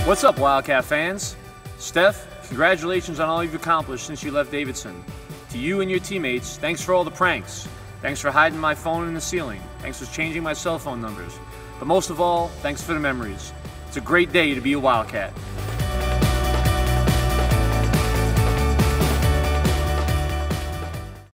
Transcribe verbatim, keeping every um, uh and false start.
What's up, Wildcat fans? Steph, congratulations on all you've accomplished since you left Davidson. To you and your teammates, thanks for all the pranks. Thanks for hiding my phone in the ceiling. Thanks for changing my cell phone numbers. But most of all, thanks for the memories. It's a great day to be a Wildcat.